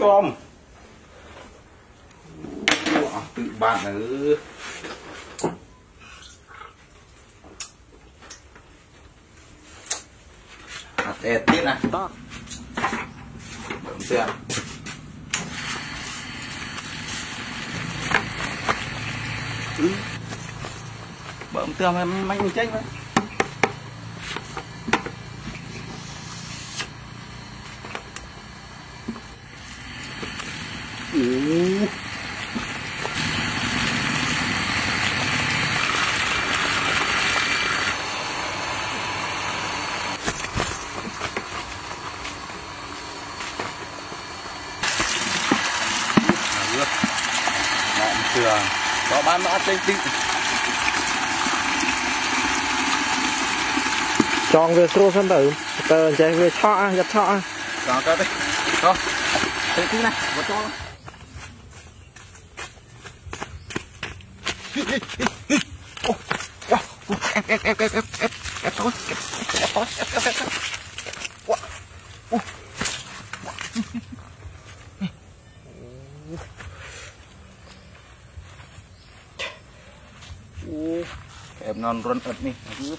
chom tự bạn ở đẹp tiết này bấm xem bấm tường em mạnh chết đấy. Tường có bán mã trên tị chọn về pro sân tử tờ chạy về thọ giật thọ đó cái đấy đó cái thứ này có cho em non run ớt nè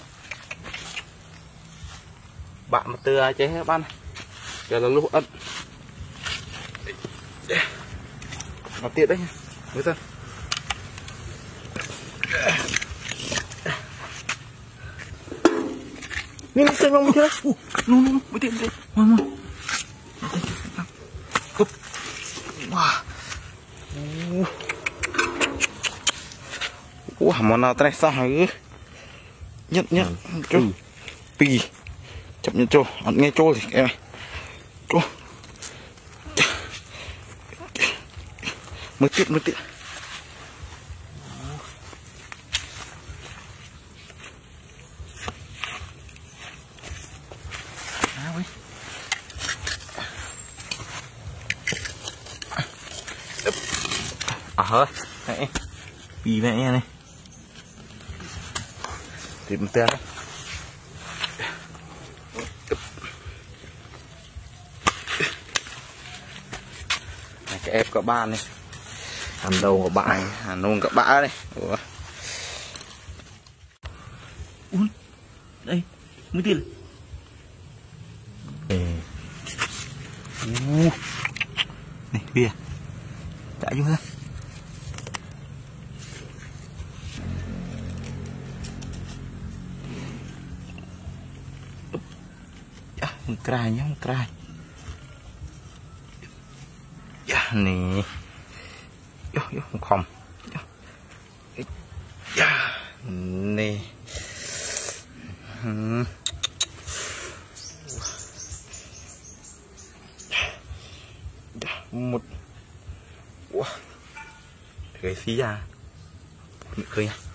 bạn mà từ chế hết ban giờ là lúc ớt nó tiện đấy nha người ta nhưng xem không chưa luôn mới tiện đấy ngoan cúp wow wow món nào tay sao hả nhất chú pì chậm nhận trô ăn nghe trô thì em trô mới tiện hơi này pì mẹ này tìm tên này cái ép cả ba này hàn đầu của bạn hàn nông cả bã đây đây mới tiền này bia chạy vô ra một cài nhá một cài nè không không nè một cái xí ra khơi nha.